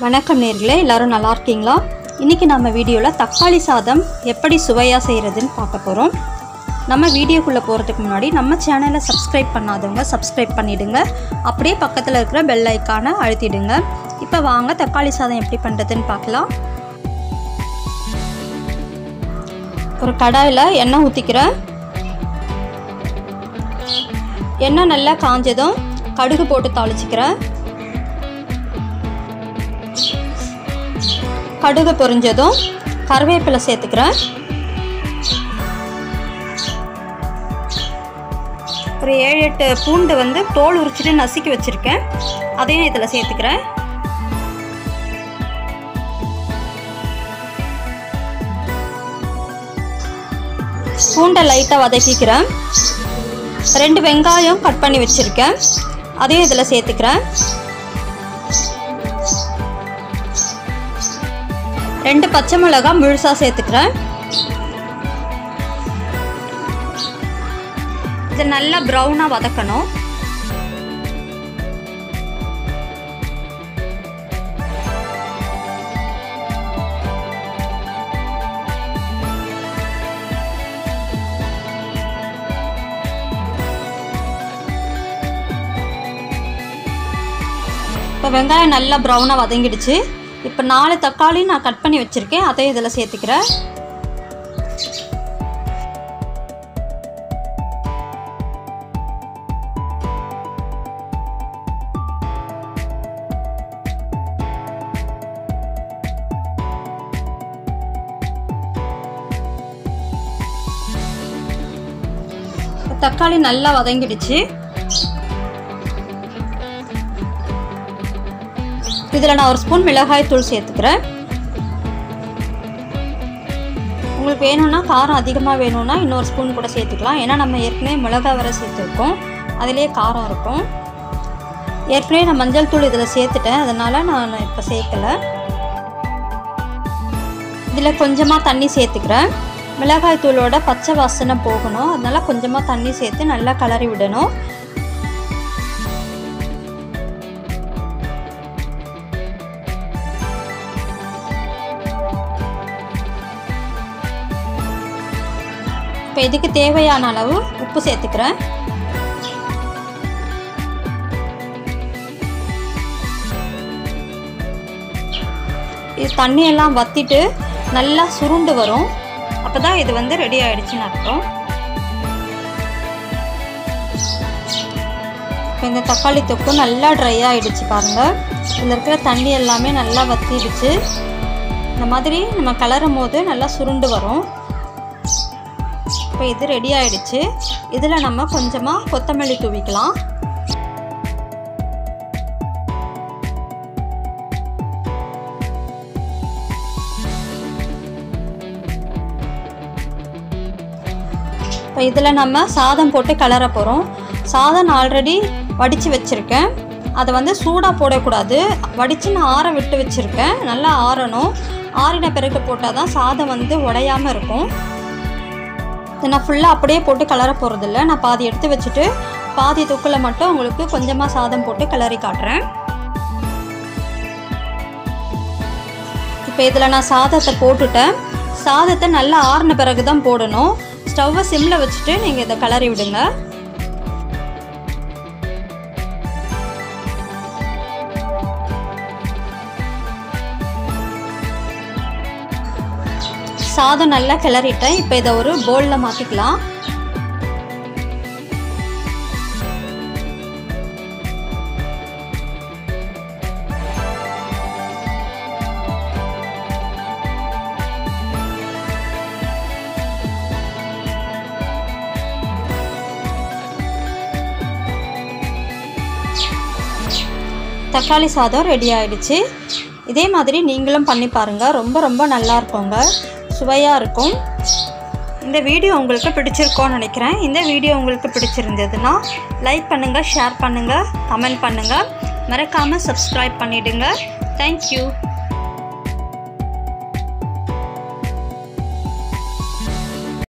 வணக்கம் நேர்களே, எல்லாரும் நல்லா இருக்கீங்களா? இன்றைக்கி நம்ம வீடியோவில் தக்காளி சாதம் எப்படி சுவையாக செய்கிறதுன்னு பார்க்க போகிறோம். நம்ம வீடியோக்குள்ளே போகிறதுக்கு முன்னாடி நம்ம சேனலை சப்ஸ்கிரைப் பண்ணாதவங்க சப்ஸ்கிரைப் பண்ணிவிடுங்க. அப்படியே பக்கத்தில் இருக்கிற பெல் ஐக்கானை அழுத்திடுங்க. இப்போ வாங்க தக்காளி சாதம் எப்படி பண்ணுறதுன்னு பார்க்கலாம். ஒரு கடாயில் எண்ணெய் ஊற்றிக்கிறேன். எண்ணெய் நல்லா காஞ்சதும் கடுகு போட்டு தாளிச்சிக்கிறேன். கடுகு பொரிஞ்சதும் கருவேப்பிலை சேர்த்துக்கிறேன். ஒரு 7-8 பூண்டு தோல் உரிச்சிட்டு நசுக்கி வச்சுருக்கேன், அதையும் இதில் சேர்த்துக்கிறேன். பூண்டை லைட்டாக வதக்கிக்கிறேன். 2 வெங்காயம் கட் பண்ணி வச்சுருக்கேன், அதையும் இதில் சேர்த்துக்கிறேன். 2 பச்சை மிளகாய் முழுசாக சேர்த்துக்கிறேன். இதை நல்லா ப்ரௌனாக வதக்கணும். இப்போ வெங்காயம் நல்லா ப்ரௌனாக வதங்கிடுச்சு. இப்போ 4 தக்காளி நான் கட் பண்ணி வச்சுருக்கேன், அதையும் இதில் சேர்த்துக்கிறேன். தக்காளி நல்லா வதங்கிடுச்சு. இதில் நான் 1 ஸ்பூன் மிளகாய் தூள் சேர்த்துக்கிறேன். உங்களுக்கு வேணும்னா காரம் அதிகமாக வேணும்னா இன்னொரு ஸ்பூன் கூட சேர்த்துக்கலாம். ஏன்னா நம்ம ஏற்கனவே மிளகாய் வரை சேர்த்துருக்கோம், அதிலே காரம் இருக்கும். ஏற்கனவே நான் மஞ்சள் தூள் இதில் சேர்த்துட்டேன், அதனால் நான் இப்போ சேர்க்கலை. இதில் கொஞ்சமாக தண்ணி சேர்த்துக்கிறேன். மிளகாய் தூளோட பச்சை வாசனை போகணும், அதனால் கொஞ்சமாக தண்ணி சேர்த்து நல்லா கிளறி விடணும். இப்போ இதுக்கு தேவையான அளவு உப்பு சேர்த்துக்கிறேன். இது தண்ணியெல்லாம் வற்றிட்டு நல்லா சுருண்டு வரும், அப்போ தான் இது ரெடி ஆகிடுச்சின்னு அர்த்தம். இப்போ இந்த தக்காளி தொக்கு நல்லா ட்ரை ஆகிடுச்சு பாருங்கள். இதில் இருக்கிற தண்ணி எல்லாமே நல்லா வற்றிடுச்சு. இந்த மாதிரி நம்ம கிளறும் போது நல்லா சுருண்டு வரும். இப்போ இது ரெடி ஆகிடுச்சு. இதில் நம்ம கொஞ்சமாக கொத்தமல்லி தூவிக்கலாம். இப்போ இதில் நம்ம சாதம் போட்டு கிளற போகிறோம். சாதம் ஆல்ரெடி வடித்து வச்சுருக்கேன், அதை சூடாக போடக்கூடாது. வடித்து நான் ஆற விட்டு வச்சுருக்கேன், நல்லா ஆறணும். ஆறின பிறகு போட்டால் தான் சாதம் உடையாமல் இருக்கும். இதை நான் ஃபுல்லாக அப்படியே போட்டு கிளற போகிறதில்ல, நான் பாதி எடுத்து வச்சுட்டு பாதி தொக்கில் மட்டும் உங்களுக்கு கொஞ்சமாக சாதம் போட்டு கிளறி காட்டுறேன். இப்போ இதில் நான் சாதத்தை போட்டுட்டேன். சாதத்தை நல்லா ஆறின பிறகு தான் போடணும். ஸ்டவ்வை சிம்மில் வச்சுட்டு நீங்கள் இதை கிளறி விடுங்க. சாதம் நல்லா கிளறிட்டேன். இப்போ இதை ஒரு பவுலில் மாற்றிக்கலாம். தக்காளி சாதம் ரெடி ஆகிடுச்சு. இதே மாதிரி நீங்களும் பண்ணி பாருங்கள், ரொம்ப நல்லா இருக்குங்க, சுவையாக இருக்கும். இந்த வீடியோ உங்களுக்கு பிடிச்சிருக்கோன்னு நினைக்கிறேன். இந்த வீடியோ உங்களுக்கு பிடிச்சிருந்ததுன்னா லைக் பண்ணுங்கள், ஷேர் பண்ணுங்கள், கமெண்ட் பண்ணுங்கள். மறக்காமல் சப்ஸ்கிரைப் பண்ணிவிடுங்க. தேங்க்யூ.